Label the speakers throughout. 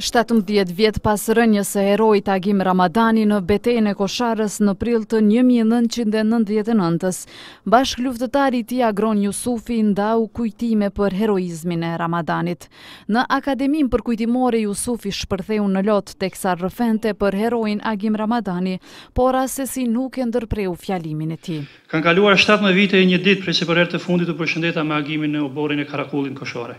Speaker 1: 17 vjet pas rënjes së heroit Agim Ramadani në betejën e Kosharës në prill të 1999-s, bashkëluftëtari i tij Agron Jusufi ndau kujtime për heroizmin e Ramadanit. Në Akademinë përkujtimore Jusufi shpërtheu në lot teksa rrëfente për heroin Agim Ramadani, por asesi nuk e ndërpreu fjalimin e tij.
Speaker 2: Kanë kaluar 17 vite e një ditë prej se për herë të fundit u përshëndeta me Agimin në oborin e Karakullit Koshare.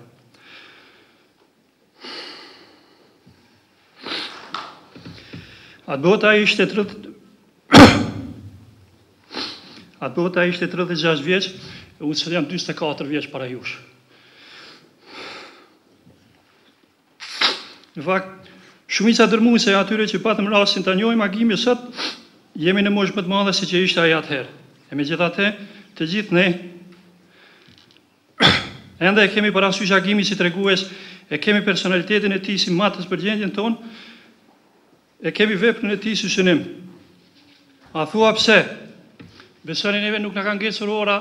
Speaker 2: Atë bota ishte 36 vjeç, unë që jam 24 vjeç para jush. Në fakt, shumica dërmuese atyre që patëm rastin ta njohim Agimin sot, jemi në moshë më të madhe se që ishte ai atëherë. E megjithatë, të gjithë ne ende e kemi parasysh Agimin si tregues, e kemi personalitetin e tij si matës për gjendjen tonë, e kemi veprën e tij si synim. A thua pse? Besoni neve nuk na kanë ngecur ora,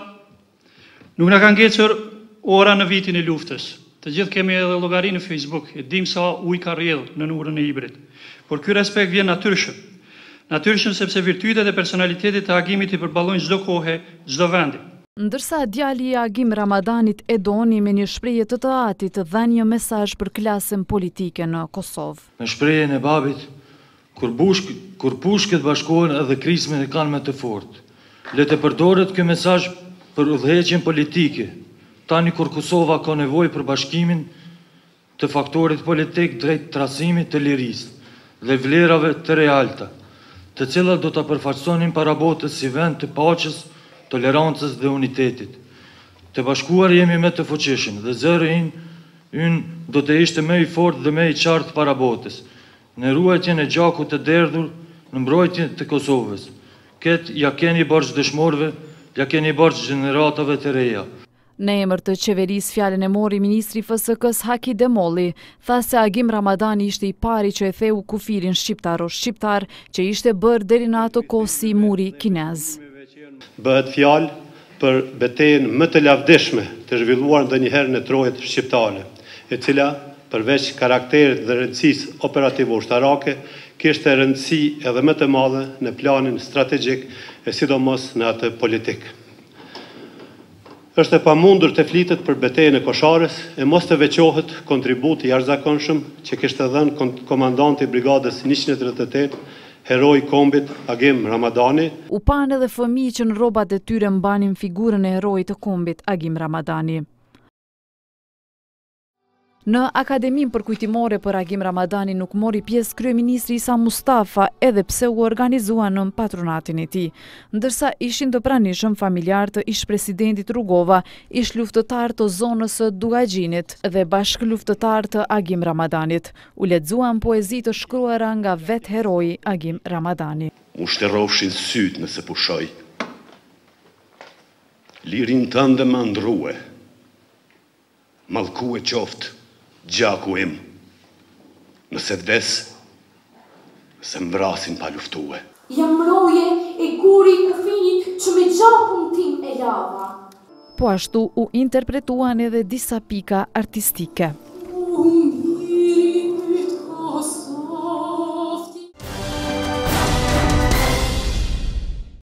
Speaker 2: në vitin e luftës. Të gjithë kemi edhe llogari në Facebook, e dim sa ujë ka rrjedhur në urën e Ibrit. Por ky respekt vjen natyrshëm. Natyrshëm sepse virtytet e personalitetit të Agimit i përballojnë çdo kohë, çdo vendi.
Speaker 1: Ndërsa djali i Agim Ramadanit Edoni me një shprehje të atit dha një mesazh për klasën politike në Kosovë.
Speaker 3: Me shprehjen e babit, kur pushket bashkohen edhe krismen e kanë me të fortë. Le të përdoret ky mesazh për udhëheqjen politike. Tani kur Kosova ka nevojë për bashkimin të faktorit politik drejt trasimit të lirisë dhe vlerave të realta, të cilat do ta përfaqësonin para botës si vend të paqes, tolerancës dhe unitetit. Të bashkuar jemi më të fuqishëm dhe zëri ynë do të ishte më i fortë dhe më i qartë para botës, në ruajtjen e gjakut të derdhur, në mbrojtjen të Kosovës. Këtë ja keni borxh dëshmorëve, ja keni borxh gjeneratave të reja.
Speaker 1: Në emër të qeverisë fjalën e mori ministri i FSK-s Haki Demolli, tha se Agim Ramadani ishte i pari që e theu kufirin shqiptar që ishte bërë deri në ato kohë si muri kinez.
Speaker 4: Bëhet fjalë për betejën më të lavdishme të zhvilluar ndonjëherë në trojët shqiptare, e cila përveç karakterit dhe rëndësisë operative ushtarake, kishte rëndësi edhe më të madhe në planin strategjik e sidomos në atë politik. Është e pamundur të flitet për betejën e Kosharës e mos të veçohet kontributi i jashtëzakonshëm që kishte dhënë komandanti i brigadës 138, heroi kombit Agim Ramadani.
Speaker 1: U panë edhe fëmijë që në rrobat e tyre mbanin figurën e heroit të kombit Agim Ramadani. Në Akademinë përkujtimore për Agim Ramadani nuk mori pjesë kryeministri Isa Mustafa, edhe pse u organizua në patronatin e tij, ndërsa ishin të pranishëm familjar të ish-presidentit Rugova, ish-luftëtar të zonës së Dugaxhinit dhe bashkëluftëtar të Agim Ramadanit. U lexuan poezi të shkruara nga vetë heroi Agim Ramadani.
Speaker 5: Mu shterofshin syt nëse pushoj. Lirin tënde më ndrue. Mallku e qoftë gjaku im, nëse vdes, nëse mbrasin pa luftue.
Speaker 6: Jam roje e guri i kufinit që me gjakun tim e lava.
Speaker 1: Po ashtu u interpretuan edhe disa pika artistike.